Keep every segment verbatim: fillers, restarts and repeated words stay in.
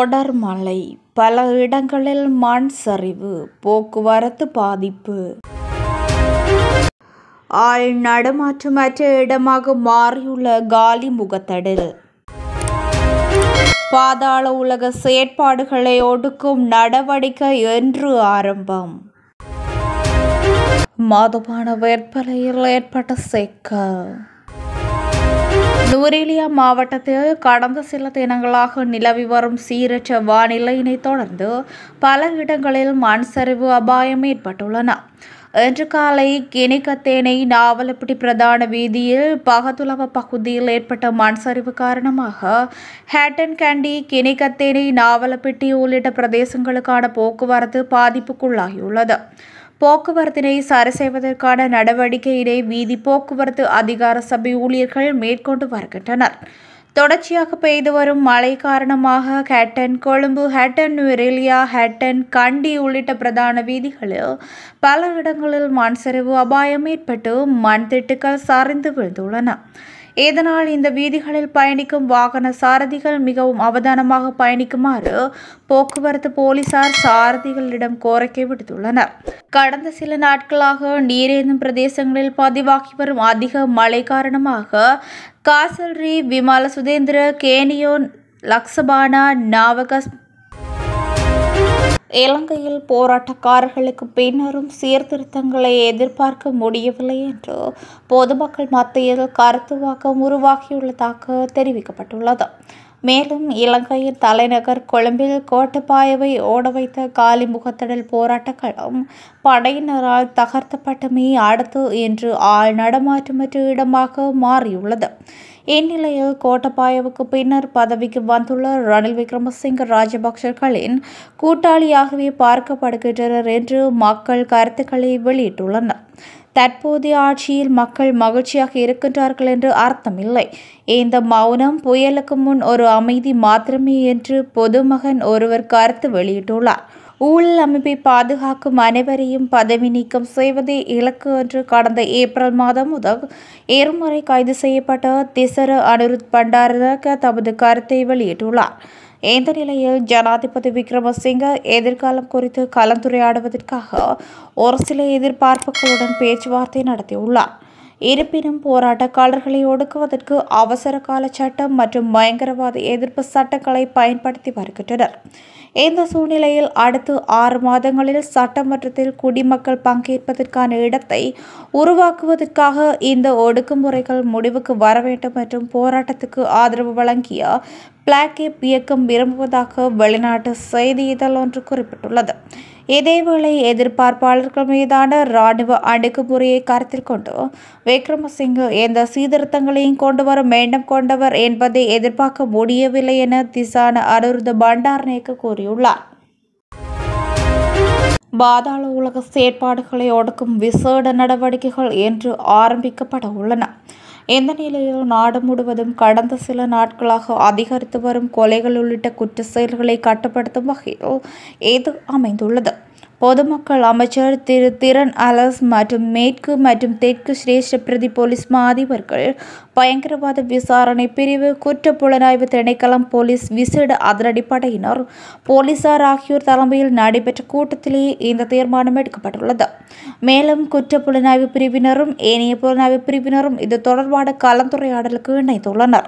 தொடர் மழை, பல இடங்களில் மண் சரிவு, போக்குவரத்து பாதிப்பு. ஆள் நடமாற்றமற்ற இடமாக மாறியுள்ள காலி முகத்தடில் பாதாள உலக செயற்பாடுகளை ஒடுக்கும் நடவடிக்கை இன்று ஆரம்பம். மதுபான விற்பனையில் ஏற்பட்ட சிக்கல். நுவரெலியா மாவட்டத்தில் கடந்த சில தினங்களாக நிலவி வரும் சீரற்ற வானிலையினை தொடர்ந்து பல இடங்களில் மண் சரிவு அபாயம் ஏற்பட்டுள்ளன. இன்று காலை கினிகத்தேனை நாவலப்பிட்டி பிரதான வீதியில் பகதுலவ பகுதியில் ஏற்பட்ட மண் சரிவு காரணமாக ஹேட்டன் கண்டி, கினிகத்தேனை, நாவலப்பிட்டி உள்ளிட்ட பிரதேசங்களுக்கான போக்குவரத்து பாதிப்புக்குள்ளாகியுள்ளது. போக்குவரத்தினை சரி செய்வதற்கான நடவடிக்கையினை வீதி போக்குவரத்து அதிகார சபை ஊழியர்கள் மேற்கொண்டு வருகின்றனர். தொடர்ச்சியாக பெய்து வரும் மழை காரணமாக ஹேட்டன், கொழும்பு, ஹேட்டன், நுவரெலியா, ஹேட்டன், கண்டி உள்ளிட்ட பிரதான வீதிகளில் பல இடங்களில் மண் சரிவு அபாயம் ஏற்பட்டு மண் திட்டுக்கள் சரிந்து விழுந்துள்ளன. இதனால் இந்த வீதிகளில் பயணிக்கும் வாகன சாரதிகள் மிகவும் அவதானமாக பயணிக்குமாறு போக்குவரத்து போலீசார் சாரதிகளிடம் கோரிக்கை விடுத்துள்ளனர். கடந்த சில நாட்களாக நீரேந்தும் பிரதேசங்களில் பதிவாகி வரும் அதிக மழை காரணமாக காசல்ரி, விமல சுதேந்திர, கேனியோன், லக்சபானா, நாவகஸ் இலங்கையில் போராட்டக்காரர்களுக்கு பின்னரும் சீர்திருத்தங்களை எதிர்பார்க்க முடியவில்லை என்று பொதுமக்கள் மத்தியில் கருத்துவாக்கம் உருவாகியுள்ளதாக தெரிவிக்கப்பட்டுள்ளது. மேலும் இலங்கையின் தலைநகர் கொழும்பில் கோட்டபாயவை ஓட வைத்த காலி முகத்தடல் போராட்டங்களும் படையினரால் தகர்த்தப்பட்டமே அடுத்து இன்று ஆள் நடமாற்றமற்ற இடமாக மாறியுள்ளது. இந்நிலையில் கோட்டபாயவுக்கு பின்னர் பதவிக்கு வந்துள்ள ரணில் விக்ரமசிங்க ராஜபக்சர்களின் கூட்டாளியாகவே பார்க்கப்படுகின்றனர் என்று மக்கள் கருத்துக்களை வெளியிட்டுள்ளனர். தற்போதைய ஆட்சியில் மக்கள் மகிழ்ச்சியாக இருக்கின்றார்கள் என்று அர்த்தமில்லை. இந்த மௌனம் புயலுக்கு முன் ஒரு அமைதி மாத்திரமே என்று பொதுமகன் ஒருவர் கருத்து வெளியிட்டுள்ளார். ஊழல் அமைப்பை பாதுகாக்கும் அனைவரையும் பதவி நீக்கம் செய்வதே இலக்கு என்று கடந்த ஏப்ரல் மாதம் முதல் இருமுறை கைது செய்யப்பட்ட திசர அனுருத் பண்டாரநாயக்க தமது கருத்தை வெளியிட்டுள்ளார். இந்த நிலையில் ஜனாதிபதி விக்ரமசிங்க எதிர்காலம் குறித்து கலந்துரையாடுவதற்காக ஒரு சில எதிர்பார்ப்புகளுடன் பேச்சுவார்த்தை நடத்தியுள்ளார். இருப்பினும் போராட்டக்காரர்களை ஒடுக்குவதற்கு அவசர கால சட்டம் மற்றும் பயங்கரவாத எதிர்ப்பு சட்டங்களை பயன்படுத்தி வருகின்றனர். இந்த சூழ்நிலையில் அடுத்து ஆறு மாதங்களில் சட்டமன்றத்தில் குடிமக்கள் பங்கேற்பதற்கான இடத்தை உருவாக்குவதற்காக இந்த ஒடுக்குமுறைகள் முடிவுக்கு வர வேண்டும் மற்றும் போராட்டத்துக்கு ஆதரவு வழங்கிய பிளாக் கேப் இயக்கம் விரும்புவதாக வெளிநாட்டு செய்தி இதழ் ஒன்று குறிப்பிட்டுள்ளது. இதேவேளை எதிர்பார்ப்பாளர்கள் மீதான இராணுவ அணுகுமுறையை கருத்தில் கொண்டு விக்ரமசிங்க எந்த சீர்திருத்தங்களையும் கொண்டு வர எண்ணம் கொண்டவர் என்பதை எதிர்பார்க்க முடியவில்லை என திசான அனுருத் பண்டாரநாயக்க கூறியுள்ளார். பாதாள உலக செயற்பாடுகளை ஒடுக்கும் விசேட நடவடிக்கைகள் இன்று ஆரம்பிக்கப்பட உள்ளன. இந்த நிலையில் நாடு முழுவதும் கடந்த சில நாட்களாக அதிகரித்து வரும் கொலைகள் உள்ளிட்ட குற்ற செயல்களை கட்டுப்படுத்தும் வகையில் இது அமைந்துள்ளது. பொதுமக்கள் அமைச்சர் திரு திறன் அலஸ் மற்றும் மேற்கு மற்றும் தெற்கு சிரேஷ்ட பிரதி போலீஸ் மா அதிபர்கள், பயங்கரவாத விசாரணை பிரிவு, குற்ற புலனாய்வு திணைக்களம், போலீஸ் விசேட அதிரடிப்படையினர், போலீசார் ஆகியோர் தலைமையில் நடைபெற்ற கூட்டத்திலேயே இந்த தீர்மானம் எடுக்கப்பட்டுள்ளது. மேலும் குற்ற புலனாய்வு பிரிவினரும் ஏனைய புலனாய்வு பிரிவினரும் இது தொடர்பான கலந்துரையாடலுக்கு இணைந்துள்ளனர்.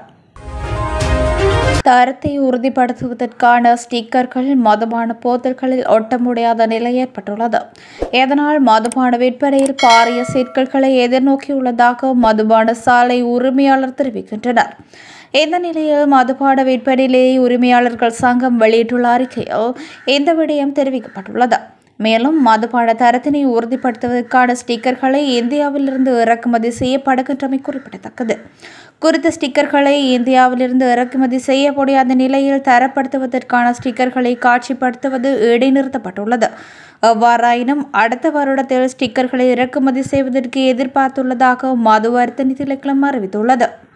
தரத்தை உறுதிப்படுத்துவதற்கான ஸ்டிக்கர்கள் மதுபான போத்தல்களில் ஒட்ட முடியாத நிலை ஏற்பட்டுள்ளது. இதனால் மதுபான விற்பனையில் பாரிய சிக்கல்களை எதிர்நோக்கியுள்ளதாக மதுபான சாலை உரிமையாளர் தெரிவிக்கின்றனர். இந்த நிலையில் மதுபான விற்பனையிலேயே உரிமையாளர்கள் சங்கம் வெளியிட்டுள்ள அறிக்கையில் இந்த விடயம் தெரிவிக்கப்பட்டுள்ளது. மேலும் மதுபான தரத்தினை உறுதிப்படுத்துவதற்கான ஸ்டிக்கர்களை இந்தியாவிலிருந்து இறக்குமதி செய்யப்படுகின்றமை குறிப்பிடத்தக்கது. குறித்த ஸ்டிக்கர்களை இந்தியாவிலிருந்து இறக்குமதி செய்ய முடியாத நிலையில் தரப்படுத்துவதற்கான ஸ்டிக்கர்களை காட்சிப்படுத்துவது இடைநிறுத்தப்பட்டுள்ளது. எவ்வாறாயினும் அடுத்த வருடத்தில் ஸ்டிக்கர்களை இறக்குமதி செய்வதற்கு எதிர்பார்த்துள்ளதாக மது வர்த்தக திணைக்களம் அறிவித்துள்ளது.